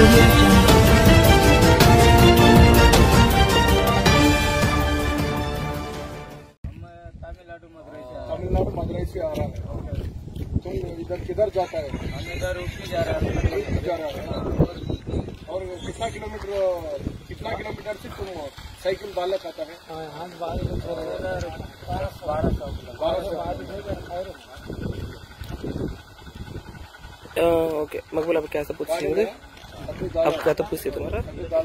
Audio Jungle. Tamil Nadu Madurai से आ रहा है। तुम इधर किधर जाता है? हम इधर ऊपी जा रहा है। और कितना किलोमीटर से तुम साइकिल बालक आता है? 1200। ओके मकबूल आप क्या सब पूछ रहे थे? आप क्या तो पूछते तुम्हारा?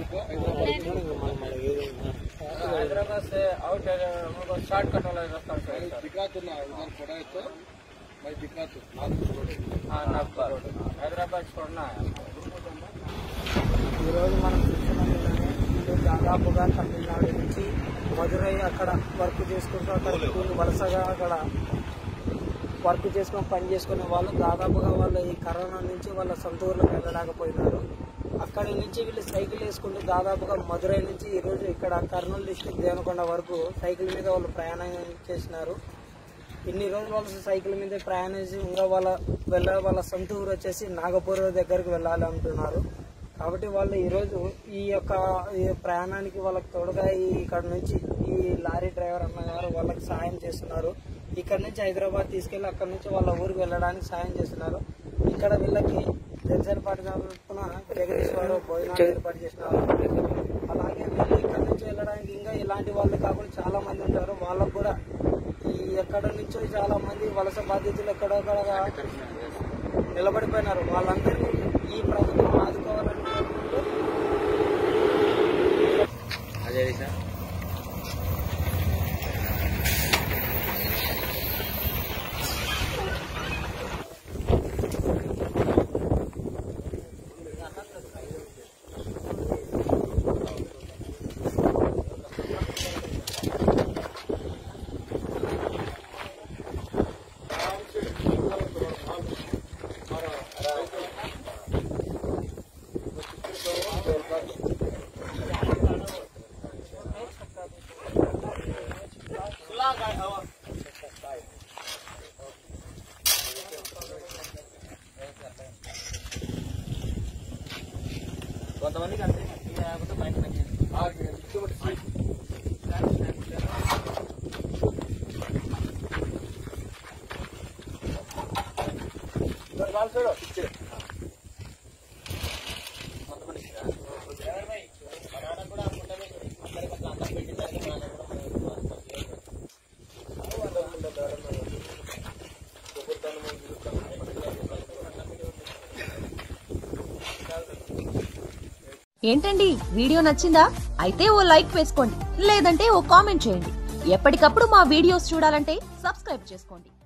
हैदराबाद से आउट हमको शॉर्टकट वाला रास्ता है। दिखा तो ना उधर पड़ा है तो मैं दिखा तो हाँ नागपुर हैदराबाद छोड़ना है। మనం దాదాపుగా తమిళనాడు నుంచి మదురై అక్కడ వర్క్ చేసుకుంటూ అక్కడ వలసగా అక్కడ వర్క్ చేసుకుని పని చేసుకునే వాళ్ళు దాదాపుగా వాళ్ళు ఈ కరోనా నుంచి వాళ్ళ సొంత ఊర్లోకి వెళ్ళలేకపోయినారు. అక్కడి నుంచి వీళ్ళు సైకిల్ వేసుకుంటూ దాదాపుగా మదురై నుంచి ఈరోజు ఇక్కడ కర్నూలు డిస్ట్రిక్ట్ దేవనకొండ వరకు సైకిల్ మీద వాళ్ళు ప్రయాణం చేసినారు. ఇన్ని రోజులు వాళ్ళు సైకిల్ మీద ప్రయాణించి ఇంకా వాళ్ళ సొంత ఊరు వచ్చేసి నాగపూర్ దగ్గరికి వెళ్ళాలి అంటున్నారు. కాబట్టి వాళ్ళు ఈరోజు ఈ యొక్క ప్రయాణానికి వాళ్ళకి తోడుగా ఇక్కడ నుంచి ఈ లారీ డ్రైవర్ అన్నగారు వాళ్ళకి సాయం చేస్తున్నారు. ఇక్కడ నుంచి హైదరాబాద్ తీసుకెళ్లి అక్కడ నుంచి వాళ్ళ ఊరికి వెళ్ళడానికి సాయం చేస్తున్నారు. ఇక్కడ వీళ్ళకి జనసేన పార్టీ తరఫున జగదీశ్వరు భోజనాలు ఏర్పాటు చేసినారు. అలాగే వీళ్ళు ఇక్కడ నుంచి వెళ్ళడానికి ఇంకా ఇలాంటి వాళ్ళు కాకుండా చాలా మంది ఉంటారు. వాళ్ళకు కూడా ఈ ఎక్కడ నుంచో చాలా మంది వలస బాధితులు ఎక్కడొక్కడ నిలబడిపోయినారు. వాళ్ళందరినీ ఈ ప్రభుత్వం ఆదుకోవాలని కోరుకుంటూ కొంతమందికి అంతే బయట ఏంటండి వీడియో నచ్చిందా? అయితే ఓ లైక్ వేసుకోండి, లేదంటే ఓ కామెంట్ చేయండి. ఎప్పటికప్పుడు మా వీడియోస్ చూడాలంటే సబ్స్క్రైబ్ చేసుకోండి.